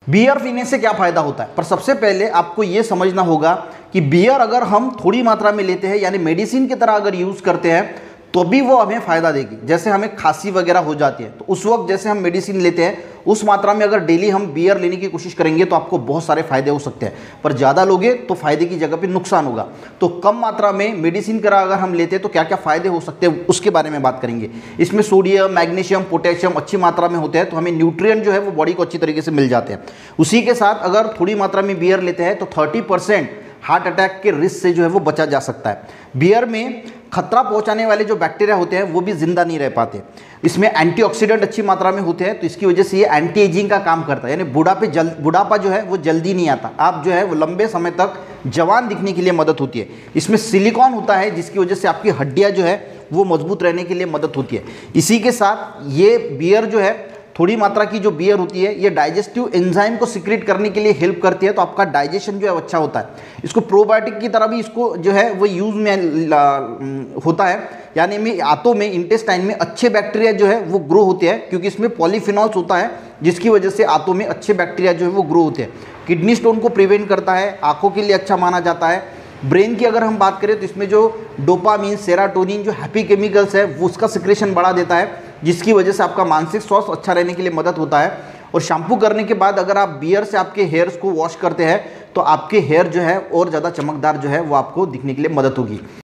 Beer पीने से क्या फ़ायदा होता है, पर सबसे पहले आपको ये समझना होगा कि बियर अगर हम थोड़ी मात्रा में लेते हैं, यानी मेडिसिन की तरह अगर यूज़ करते हैं, तो भी वो हमें फ़ायदा देगी। जैसे हमें खांसी वगैरह हो जाती है, तो उस वक्त जैसे हम मेडिसिन लेते हैं, उस मात्रा में अगर डेली हम बियर लेने की कोशिश करेंगे तो आपको बहुत सारे फ़ायदे हो सकते हैं। पर ज़्यादा लोगे तो फ़ायदे की जगह पे नुकसान होगा। तो कम मात्रा में मेडिसिन की तरह अगर हम लेते हैं तो क्या क्या फ़ायदे हो सकते हैं उसके बारे में बात करेंगे। इसमें सोडियम, मैग्नीशियम, पोटेशियम अच्छी मात्रा में होते हैं, तो हमें न्यूट्रिएंट जो है वो बॉडी को अच्छी तरीके से मिल जाते हैं। उसी के साथ अगर थोड़ी मात्रा में बियर लेते हैं तो 30% हार्ट अटैक के रिस्क से जो है वो बचा जा सकता है। बियर में खतरा पहुंचाने वाले जो बैक्टीरिया होते हैं वो भी जिंदा नहीं रह पाते। इसमें एंटीऑक्सीडेंट अच्छी मात्रा में होते हैं, तो इसकी वजह से ये एंटी एजिंग का काम करता है, यानी बुढ़ापा जो है वो जल्दी नहीं आता, आप जो है वो लंबे समय तक जवान दिखने के लिए मदद होती है। इसमें सिलिकॉन होता है जिसकी वजह से आपकी हड्डियाँ जो है वो मजबूत रहने के लिए मदद होती है। इसी के साथ ये बियर जो है, थोड़ी मात्रा की जो बियर होती है, ये डाइजेस्टिव एंजाइम को सिक्रेट करने के लिए हेल्प करती है, तो आपका डाइजेशन जो है अच्छा होता है। इसको प्रोबायोटिक की तरह भी इसको जो है वो यूज़ में होता है, यानी में आंतों में, इंटेस्टाइन में अच्छे बैक्टीरिया जो है वो ग्रो होते हैं, क्योंकि इसमें पॉलीफिनॉल्स होता है जिसकी वजह से आंतों में अच्छे बैक्टीरिया जो है वो ग्रो होते हैं। किडनी स्टोन को प्रिवेंट करता है, आंखों के लिए अच्छा माना जाता है। ब्रेन की अगर हम बात करें तो इसमें जो डोपामीन, सेरोटोनिन जो हैप्पी केमिकल्स है वो उसका सिक्रेशन बढ़ा देता है, जिसकी वजह से आपका मानसिक स्वास्थ्य अच्छा रहने के लिए मदद होता है। और शैम्पू करने के बाद अगर आप बियर से आपके हेयर्स को वॉश करते हैं तो आपके हेयर जो है और ज़्यादा चमकदार जो है वो आपको दिखने के लिए मदद होगी।